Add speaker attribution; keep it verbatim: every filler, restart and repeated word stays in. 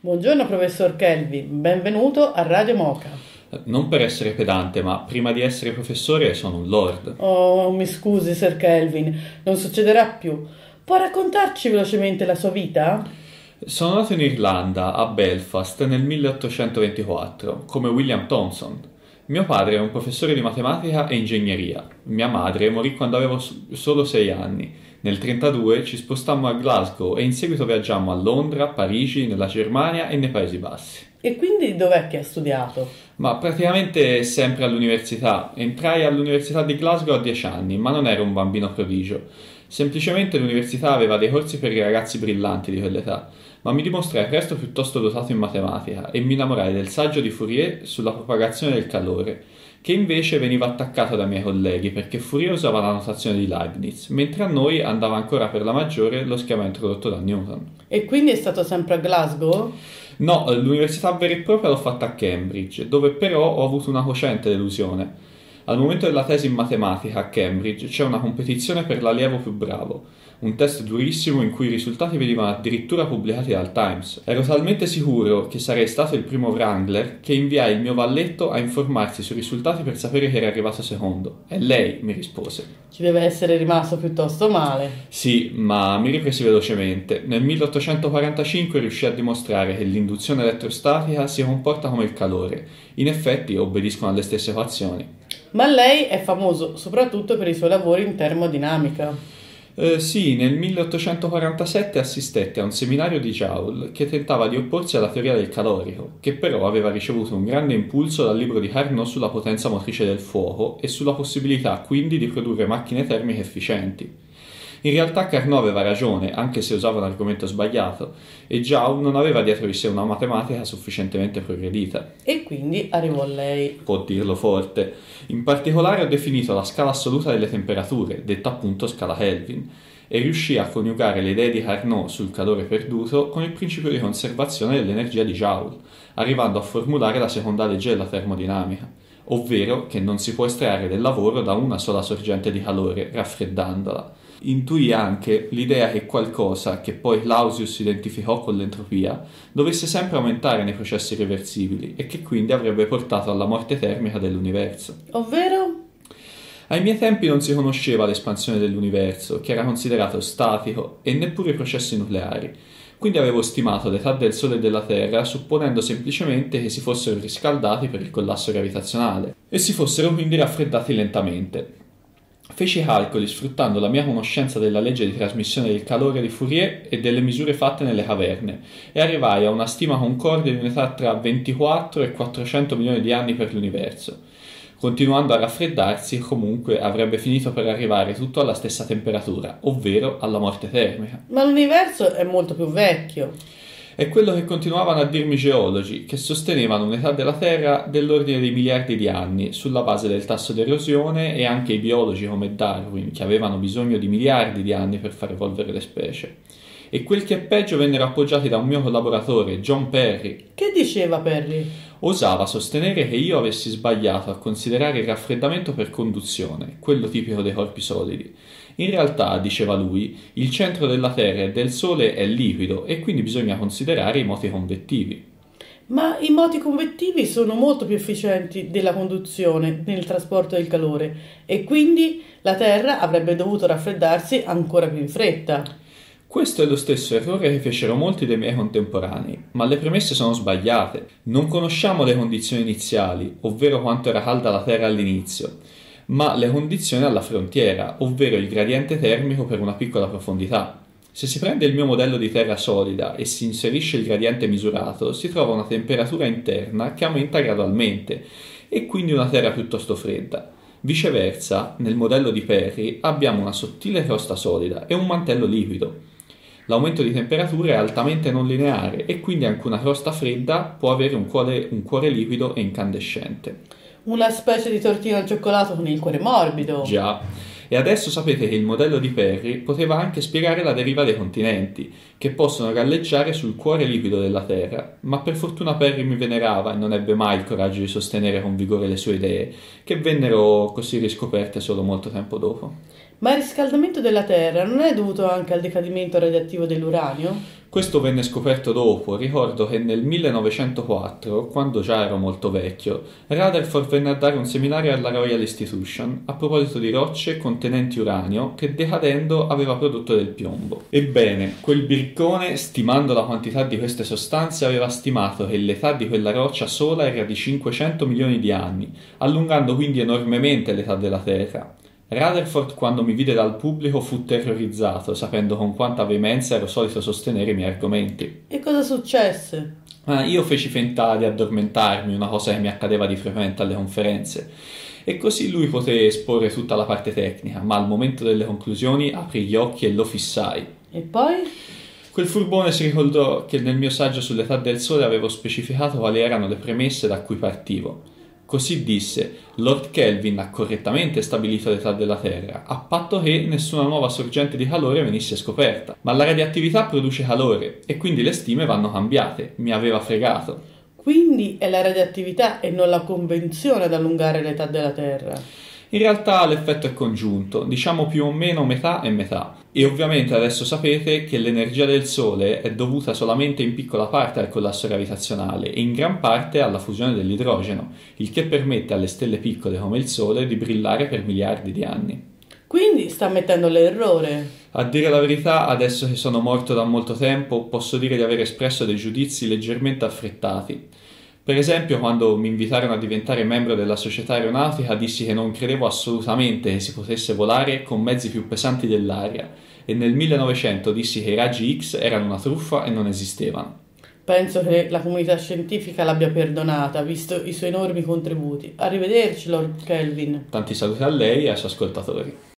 Speaker 1: Buongiorno professor Kelvin, benvenuto a Radio Mocha.
Speaker 2: Non per essere pedante, ma prima di essere professore sono un lord.
Speaker 1: Oh, mi scusi, Sir Kelvin, non succederà più. Può raccontarci velocemente la sua vita?
Speaker 2: Sono nato in Irlanda, a Belfast, nel milleottocentoventiquattro, come William Thomson. Mio padre è un professore di matematica e ingegneria. Mia madre morì quando avevo solo sei anni. Nel trentadue ci spostammo a Glasgow e in seguito viaggiammo a Londra, Parigi, nella Germania e nei Paesi Bassi.
Speaker 1: E quindi dov'è che ha studiato?
Speaker 2: Ma praticamente sempre all'università. Entrai all'università di Glasgow a dieci anni, ma non ero un bambino prodigio. Semplicemente l'università aveva dei corsi per i ragazzi brillanti di quell'età, ma mi dimostrai presto piuttosto dotato in matematica e mi innamorai del saggio di Fourier sulla propagazione del calore, che invece veniva attaccato dai miei colleghi perché Fourier usava la notazione di Leibniz, mentre a noi andava ancora per la maggiore lo schema introdotto da Newton.
Speaker 1: E quindi è stato sempre a Glasgow?
Speaker 2: No, l'università vera e propria l'ho fatta a Cambridge, dove però ho avuto una cocente delusione. Al momento della tesi in matematica a Cambridge c'è una competizione per l'allievo più bravo, un test durissimo in cui i risultati venivano addirittura pubblicati dal Times. Ero talmente sicuro che sarei stato il primo Wrangler che inviai il mio valletto a informarsi sui risultati per sapere che era arrivato secondo. E lei mi rispose.
Speaker 1: Ci deve essere rimasto piuttosto male.
Speaker 2: Sì, ma mi ripresi velocemente. Nel milleottocentoquarantacinque riuscii a dimostrare che l'induzione elettrostatica si comporta come il calore. In effetti obbediscono alle stesse equazioni.
Speaker 1: Ma lei è famoso soprattutto per i suoi lavori in termodinamica.
Speaker 2: Eh, sì, nel milleottocentoquarantasette assistette a un seminario di Joule che tentava di opporsi alla teoria del calorico, che però aveva ricevuto un grande impulso dal libro di Carnot sulla potenza motrice del fuoco e sulla possibilità quindi di produrre macchine termiche efficienti. In realtà Carnot aveva ragione, anche se usava un argomento sbagliato, e Joule non aveva dietro di sé una matematica sufficientemente progredita.
Speaker 1: E quindi arrivò lei.
Speaker 2: Può dirlo forte. In particolare ho definito la scala assoluta delle temperature, detta appunto scala Kelvin, e riuscì a coniugare le idee di Carnot sul calore perduto con il principio di conservazione dell'energia di Joule, arrivando a formulare la seconda legge della termodinamica, ovvero che non si può estrarre del lavoro da una sola sorgente di calore, raffreddandola. Intuì anche l'idea che qualcosa, che poi Clausius identificò con l'entropia, dovesse sempre aumentare nei processi irreversibili e che quindi avrebbe portato alla morte termica dell'universo.
Speaker 1: Ovvero?
Speaker 2: Ai miei tempi non si conosceva l'espansione dell'universo, che era considerato statico, e neppure i processi nucleari. Quindi avevo stimato l'età del Sole e della Terra supponendo semplicemente che si fossero riscaldati per il collasso gravitazionale e si fossero quindi raffreddati lentamente. Feci i calcoli sfruttando la mia conoscenza della legge di trasmissione del calore di Fourier e delle misure fatte nelle caverne e arrivai a una stima concorde di un'età tra ventiquattro e quattrocento milioni di anni per l'universo. Continuando a raffreddarsi, comunque avrebbe finito per arrivare tutto alla stessa temperatura, ovvero alla morte termica.
Speaker 1: Ma l'universo è molto più vecchio.
Speaker 2: È quello che continuavano a dirmi i geologi, che sostenevano un'età della Terra dell'ordine di miliardi di anni, sulla base del tasso di erosione, e anche i biologi come Darwin, che avevano bisogno di miliardi di anni per far evolvere le specie. E quel che è peggio vennero appoggiati da un mio collaboratore, John Perry.
Speaker 1: Che diceva Perry?
Speaker 2: Osava sostenere che io avessi sbagliato a considerare il raffreddamento per conduzione, quello tipico dei corpi solidi. In realtà, diceva lui, il centro della Terra e del Sole è liquido e quindi bisogna considerare i moti convettivi.
Speaker 1: Ma i moti convettivi sono molto più efficienti della conduzione nel trasporto del calore e quindi la Terra avrebbe dovuto raffreddarsi ancora più in fretta.
Speaker 2: Questo è lo stesso errore che fecero molti dei miei contemporanei, ma le premesse sono sbagliate. Non conosciamo le condizioni iniziali, ovvero quanto era calda la Terra all'inizio, ma le condizioni alla frontiera, ovvero il gradiente termico per una piccola profondità. Se si prende il mio modello di Terra solida e si inserisce il gradiente misurato, si trova una temperatura interna che aumenta gradualmente e quindi una Terra piuttosto fredda. Viceversa, nel modello di Perry abbiamo una sottile crosta solida e un mantello liquido. L'aumento di temperatura è altamente non lineare e quindi anche una crosta fredda può avere un cuore, un cuore liquido e incandescente.
Speaker 1: Una specie di tortina al cioccolato con il cuore morbido.
Speaker 2: Già. E adesso sapete che il modello di Perry poteva anche spiegare la deriva dei continenti, che possono galleggiare sul cuore liquido della Terra, ma per fortuna Perry mi venerava e non ebbe mai il coraggio di sostenere con vigore le sue idee, che vennero così riscoperte solo molto tempo dopo.
Speaker 1: Ma il riscaldamento della Terra non è dovuto anche al decadimento radioattivo dell'uranio?
Speaker 2: Questo venne scoperto dopo. Ricordo che nel millenovecentoquattro, quando già ero molto vecchio, Rutherford venne a dare un seminario alla Royal Institution a proposito di rocce contenenti uranio che decadendo aveva prodotto del piombo. Ebbene, quel biriccone, stimando la quantità di queste sostanze, aveva stimato che l'età di quella roccia sola era di cinquecento milioni di anni, allungando quindi enormemente l'età della Terra. Rutherford, quando mi vide dal pubblico, fu terrorizzato, sapendo con quanta veemenza ero solito sostenere i miei argomenti.
Speaker 1: E cosa successe?
Speaker 2: Ma io feci finta di addormentarmi, una cosa che mi accadeva di frequente alle conferenze. E così lui poté esporre tutta la parte tecnica, ma al momento delle conclusioni aprì gli occhi e lo fissai.
Speaker 1: E poi?
Speaker 2: Quel furbone si ricordò che nel mio saggio sull'età del Sole avevo specificato quali erano le premesse da cui partivo. Così disse: Lord Kelvin ha correttamente stabilito l'età della Terra, a patto che nessuna nuova sorgente di calore venisse scoperta. Ma la radioattività produce calore e quindi le stime vanno cambiate. Mi aveva fregato.
Speaker 1: Quindi è la radioattività e non la convenzione ad allungare l'età della Terra.
Speaker 2: In realtà l'effetto è congiunto, diciamo più o meno metà e metà. E ovviamente adesso sapete che l'energia del Sole è dovuta solamente in piccola parte al collasso gravitazionale e in gran parte alla fusione dell'idrogeno, il che permette alle stelle piccole come il Sole di brillare per miliardi di anni.
Speaker 1: Quindi sta ammettendo l'errore.
Speaker 2: A dire la verità, adesso che sono morto da molto tempo, posso dire di aver espresso dei giudizi leggermente affrettati. Per esempio, quando mi invitarono a diventare membro della società aeronautica, dissi che non credevo assolutamente che si potesse volare con mezzi più pesanti dell'aria e nel millenovecento dissi che i raggi X erano una truffa e non esistevano.
Speaker 1: Penso che la comunità scientifica l'abbia perdonata, visto i suoi enormi contributi. Arrivederci, Lord Kelvin.
Speaker 2: Tanti saluti a lei e ai suoi ascoltatori.